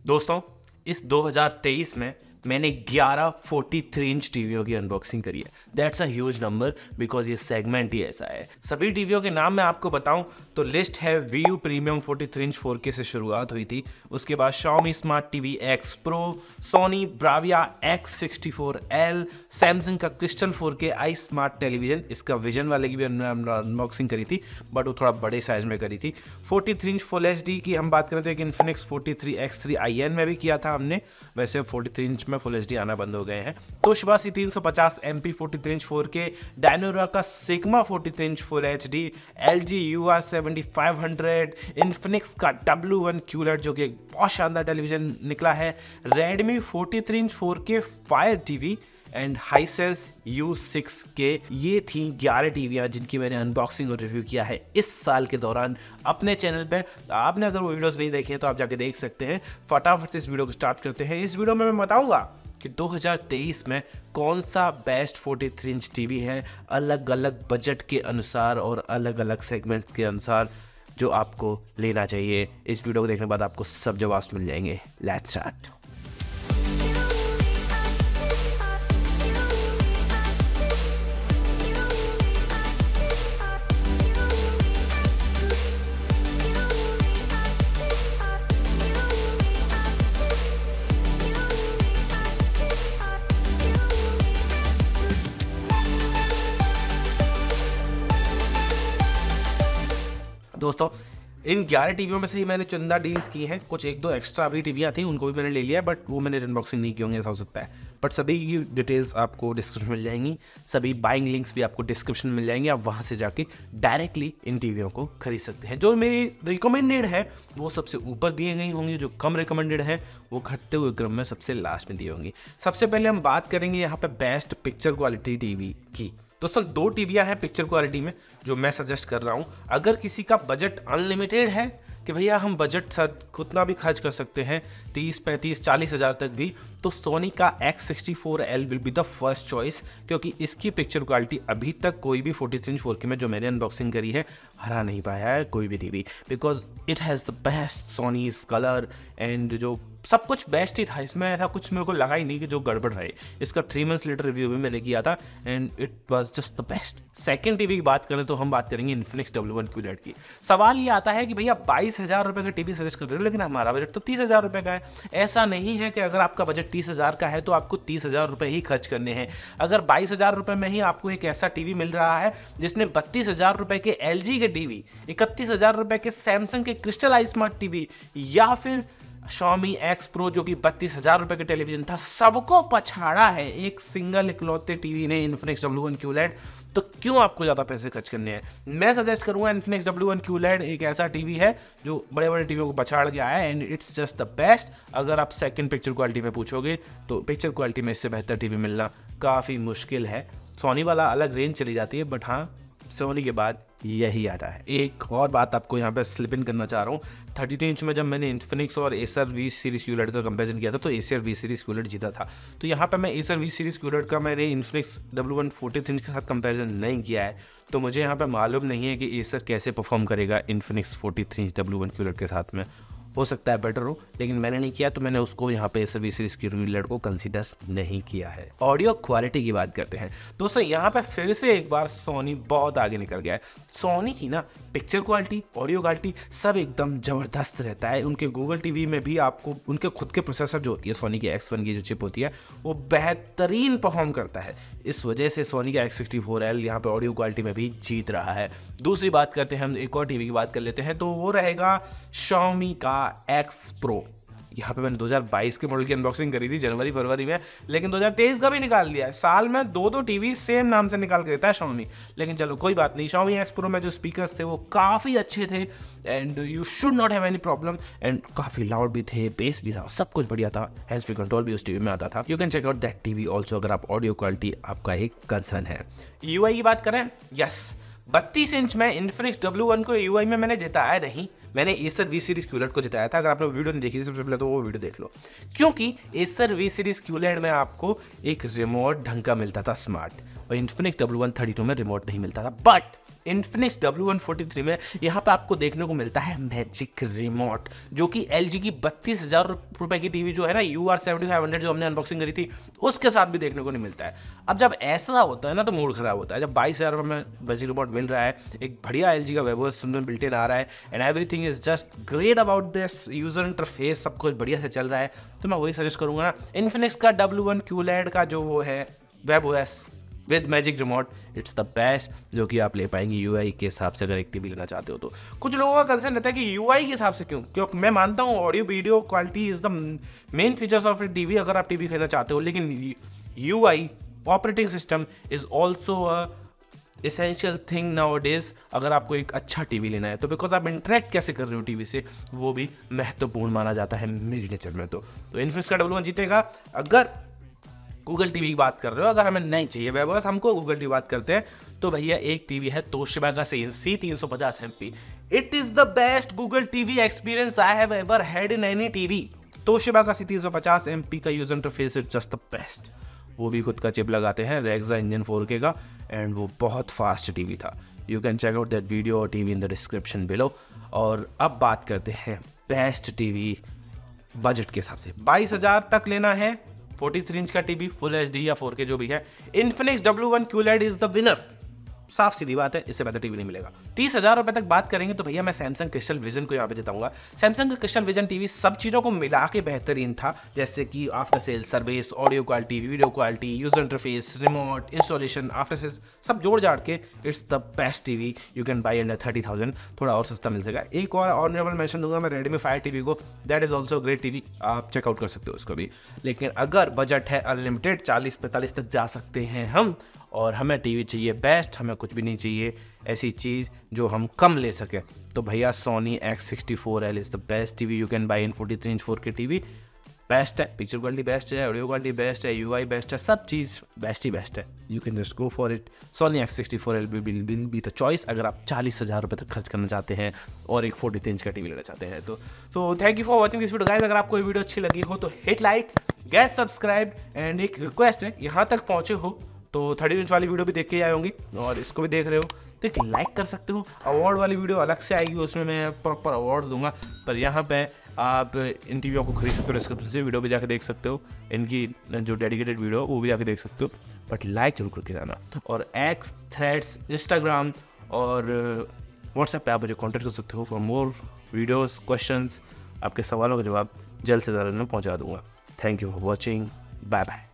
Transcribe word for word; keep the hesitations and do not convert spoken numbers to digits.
दोस्तों, इस दो हज़ार तेईस में मैंने ग्यारह तैंतालीस इंच टीवियों की अनबॉक्सिंग करी है। That's a huge number because ये सेगमेंट ही ऐसा है। सभी टीवियों के नाम मैं आपको बताऊं तो लिस्ट है वीयू प्रीमियम तैंतालीस इंच फोर के से शुरुआत हुई थी। उसके बाद Xiaomi smart TV X Pro, Sony Bravia X sixty four L, Samsung का crystal four K I smart television, इसका विजन वाले की भी अनबॉक्सिंग करी थी बट वो थोड़ा बड़े साइज में करी थी। तैंतालीस इंच फुल एच डी की हम बात करें तो एक Infinix forty three X three I N में भी किया था हमने, वैसे तैंतालीस इंच में फुल एचडी आना बंद हो गए हैं। तोशिबा सी तीन सौ पचास एम पी तैंतालीस इंच फोर के, डायनोरा का सिग्मा तैंतालीस inch full HD, LG U R seventy five hundred, Infinix का डब्ल्यू वन क्यूलेट जो कि एक बहुत शानदार टेलीविजन निकला है, रेडमी तैंतालीस inch four K fire TV and Hisense U six K. ये थी ग्यारह टीवियाँ जिनकी मैंने अनबॉक्सिंग और रिव्यू किया है इस साल के दौरान अपने चैनल पे। आपने अगर वो वीडियोस नहीं देखे तो आप जाके देख सकते हैं। फटाफट से इस वीडियो को स्टार्ट करते हैं। इस वीडियो में मैं बताऊंगा कि दो हज़ार तेईस में कौन सा बेस्ट तैंतालीस इंच टीवी है अलग अलग बजट के अनुसार और अलग अलग सेगमेंट्स के अनुसार जो आपको लेना चाहिए। इस वीडियो को देखने के बाद आपको सब जवाब मिल जाएंगे। Let's start. दोस्तों, इन ग्यारह टीवियों में से ही मैंने चंदा डील्स की हैं। कुछ एक दो एक्स्ट्रा भी टीवियाँ थी उनको भी मैंने ले लिया है बट वो मैंने अनबॉक्सिंग नहीं की होंगी, ऐसा हो सकता है। बट सभी की डिटेल्स आपको डिस्क्रिप्शन मिल जाएंगी, सभी बाइंग लिंक्स भी आपको डिस्क्रिप्शन में मिल जाएंगे। आप वहाँ से जाके डायरेक्टली इन टीवियों को खरीद सकते हैं। जो मेरी रिकमेंडेड है वो सबसे ऊपर दिए गई होंगी, जो कम रिकमेंडेड है वो घटते हुए क्रम में सबसे लास्ट में दी होंगी। सबसे पहले हम बात करेंगे यहाँ पे बेस्ट पिक्चर क्वालिटी टीवी की। दोस्तों, दो टीवियाँ हैं पिक्चर क्वालिटी में जो मैं सजेस्ट कर रहा हूँ। अगर किसी का बजट अनलिमिटेड है कि भैया हम बजट सर कितना भी खर्च कर सकते हैं, तीस पैंतीस चालीस हज़ार तक भी, तो सोनी का X sixty four L will be the first choice, क्योंकि इसकी पिक्चर क्वालिटी अभी तक कोई भी तैंतालीस इंच फोर के में जो मैंने अनबॉक्सिंग करी है हरा नहीं पाया है कोई भी TV, because it has the best Sony's colour and जो सब कुछ बेस्ट ही था। इसमें ऐसा कुछ मेरे को लगा ही नहीं कि जो गड़बड़ रहे। इसका थ्री मंथ्स लेटर रिव्यू भी मैंने किया था and it was just the best. Second TV की बात करें तो हम बात करेंगे इन्फिनिक्स डब्ल्यू वन क्यूलेट की। सवाल ये आता है कि भैया बाईस हज़ार रुपये का टीवी सजेस्ट कर रहे हो लेकिन हमारा बजट तो तीस हज़ार रुपये का है। ऐसा नहीं है कि अगर आपका बजट तीस हज़ार का है तो आपको तीस हज़ार रुपये ही खर्च करने हैं। अगर बाईस हज़ार रुपये में ही आपको एक ऐसा टीवी मिल रहा है जिसने बत्तीस हज़ार रुपये के एल जी के टीवी, इकतीस हज़ार रुपये के सैमसंग के क्रिस्टल आई स्मार्ट टीवी या फिर Xiaomi एक्स प्रो जो कि बत्तीस हज़ार रुपये के टेलीविजन था, सबको पछाड़ा है एक सिंगल इकलौते टीवी ने, इन्फिनिक्स डब्ल्यू वन क्यूलेट, तो क्यों आपको ज़्यादा पैसे खर्च करने हैं? मैं सजेस्ट करूँगा इन्फिनिक्स डब्ल्यू वन क्यूलेट एक ऐसा टीवी है जो बड़े बड़े टीवियों को पछाड़ गया है and it's just the best. अगर आप सेकंड पिक्चर क्वालिटी में पूछोगे तो पिक्चर क्वालिटी में इससे बेहतर टीवी मिलना काफ़ी मुश्किल है। सोनी वाला अलग रेंज चली जाती है बट हाँ, सोनी के बाद यही आता है। एक और बात आपको यहाँ पे स्लिप इन करना चाह रहा हूँ, थर्टी टू इंच में जब मैंने इन्फिनिक्स और एसर वी सीरीज क्यूलेट का कंपैरिजन किया था तो एसर वी सीरीज क्यूलेट जीता था। तो यहाँ पे मैं एसर वी सीरीज क्यूलेट का मैंने Infinix W one forty inch के साथ कंपैरिजन नहीं किया है, तो मुझे यहाँ पे मालूम नहीं है कि एसर कैसे परफॉर्म करेगा Infinix forty three inch W one QLED के साथ में। हो सकता है बेटर हो, लेकिन मैंने नहीं किया तो मैंने उसको यहाँ पे एसर वी सीरीज क्यूलेट को कंसीडर नहीं किया है। ऑडियो क्वालिटी की बात करते हैं दोस्तों, यहाँ पे फिर से एक बार सोनी बहुत आगे निकल गया है। सोनी की ना पिक्चर क्वालिटी, ऑडियो क्वालिटी सब एकदम ज़बरदस्त रहता है। उनके गूगल टीवी में भी आपको उनके खुद के प्रोसेसर जो होती है सोनी की एक्स वन की जो चिप होती है वो बेहतरीन परफॉर्म करता है। इस वजह से सोनी का एक्स सिक्सटी फोर एल यहाँ पे ऑडियो क्वालिटी में भी जीत रहा है। दूसरी बात करते हैं हम, एक और टीवी की बात कर लेते हैं तो वो रहेगा Xiaomi का एक्स प्रो। यहाँ पे मैंने दो हज़ार बाईस के मॉडल की अनबॉक्सिंग करी थी जनवरी फरवरी में, लेकिन दो हज़ार तेईस का भी निकाल दिया है। साल में दो दो टीवी सेम नाम से निकाल के देता है Xiaomi, लेकिन चलो कोई बात नहीं। Xiaomi एक्स प्रो में जो स्पीकर्स थे वो काफ़ी अच्छे थे and you should not have any problem and काफ़ी लाउड भी थे, बेस भी था, सब कुछ बढ़िया था। हैंड्स फ्री कंट्रोल भी उस टीवी में आता था। You can check out that TV also अगर आप ऑडियो क्वालिटी आपका एक कंसर्न है। यूआई की बात करें, यस बत्तीस इंच में इन्फिनिक्स डब्ल्यू वन को यूआई में मैंने जिताया नहीं, मैंने एसर वी सीरीज क्यूलेट को जिताया था। अगर आपने वीडियो नहीं देखी थी सबसे पहले तो वो वीडियो देख लो, क्योंकि एसर वी सीरीज क्यूलेट में आपको एक रिमोट ढंग का मिलता था स्मार्ट, और Infinix W one thirty two में रिमोट नहीं मिलता था। But Infinix W one forty three में यहाँ पे आपको देखने को मिलता है मैजिक रिमोट, जो कि एलजी की बत्तीस हजार रुपए की टीवी जो है ना U R seventy five hundred जो हमने अनबॉक्सिंग करी थी उसके साथ भी देखने को नहीं मिलता है। अब जब ऐसा होता है ना तो मूड खराब होता है। जब बाईस हजार रुपये में मैजिक रिमोट मिल रहा है, एक बढ़िया एलजी का वेबो सुंदर बिल्ट-इन आ रहा है and everything is just great about this user interface, सब कुछ बढ़िया से चल रहा है, तो मैं वही सजेस्ट करूंगा ना इन्फिनिक्स का डब्ल्यू वन क्यूलैड का जो वो है web OS with magic remote, it's the best जो कि आप ले पाएंगे यूआई के हिसाब से अगर एक टीवी लेना चाहते हो तो। कुछ लोगों का कंसर्न रहता है कि यूआई के हिसाब से क्यों, क्योंकि मैं मानता हूँ audio video quality is the main features of a TV अगर आप टीवी खरीदना चाहते हो, लेकिन UI operating system is also a essential thing nowadays अगर आपको एक अच्छा टीवी लेना है तो, बिकॉज आप इंटरेक्ट कैसे कर रहे हो टीवी से वो भी महत्वपूर्ण माना जाता है मेरी नेचर में। तो तो इन्फिनिक्स का डब्ल्यू वन जीतेगा। अगर गूगल टीवी की बात कर रहे हो, अगर हमें नहीं चाहिए वेबवर्स, हमको गूगल टीवी बात करते हैं तो भैया एक टीवी है तोशिबा का C three fifty M P. It is the best Google TV experience I have ever had in any TV. Toshiba का C three fifty M P का user interface is just the best. वो भी खुद का chip लगाते हैं रेक्सा engine four के का एंड वो बहुत फास्ट टीवी था। You can check out that video और TV in the description below. और अब बात करते हैं बेस्ट टीवी बजट के हिसाब से। बाईस हजार तक लेना है तैंतालीस इंच का टीवी फुल एचडी या फोर के जो भी है, Infinix W one QLED is the winner. साफ सीधी बात है, इससे बेहतर टीवी नहीं मिलेगा। तीस हजार रुपए तक बात करेंगे तो भैया मैं सैमसंग क्रिस्टल विजन को यहाँ पे जिताऊंगा। सैमसंग का क्रिस्टल विजन टीवी सब चीज़ों को मिला के बेहतरीन था, जैसे कि after sale service, audio quality, video quality, user interface, remote, installation, after sales सब जोड़ जाड़ के it's the best TV you can buy under thirty thousand. थोड़ा और सस्ता मिल जाएगा। एक और ऑनरेबल मेंशन दूंगा मैं रेडमी फायर टीवी को, that is also great TV, आप चेकआउट कर सकते हो उसको भी। लेकिन अगर बजट है अनलिमिटेड चालीस पैंतालीस तक जा सकते हैं हम, और हमें टीवी चाहिए बेस्ट, हमें कुछ भी नहीं चाहिए ऐसी चीज़ जो हम कम ले सके, तो भैया Sony X sixty four L is the best TV you can buy in forty three inch four K TV. Best है, पिक्चर क्वालिटी बेस्ट है, ऑडियो क्वालिटी बेस्ट है, यूआई बेस्ट है, सब चीज़ बेस्ट ही बेस्ट है। You can just go for it. Sony X sixty four L will will be the choice अगर आप चालीस हज़ार रुपये तक खर्च करना चाहते हैं और एक फोर्टी थ्री इंच का टीवी लेना चाहते हैं तो। तो thank you for watching this video guys. अगर आपको ये वीडियो अच्छी लगी हो तो hit like, get subscribe and एक रिक्वेस्ट है, यहाँ तक पहुँचे हो तो थर्टी इंच वाली वीडियो भी देख के आए होंगी और इसको भी देख रहे हो तो एक लाइक कर सकते हो। अवार्ड वाली वीडियो अलग से आएगी, उसमें मैं प्रॉपर अवार्ड दूंगा, पर यहाँ पे आप इन टीवियों को खरीद सकते हो, डिस्क्रिप्शन से वीडियो भी जाके देख सकते हो, इनकी जो डेडिकेटेड वीडियो वो भी जाके देख सकते हो, बट लाइक जरूर करके जाना। और एक्स, थ्रेड्स, इंस्टाग्राम और व्हाट्सएप पे आप मुझे कॉन्टैक्ट कर सकते हो फॉर मोर वीडियोज़, क्वेश्चंस, आपके सवालों का जवाब जल्द से जल्द मैं पहुँचा दूँगा। Thank you for watching, bye bye.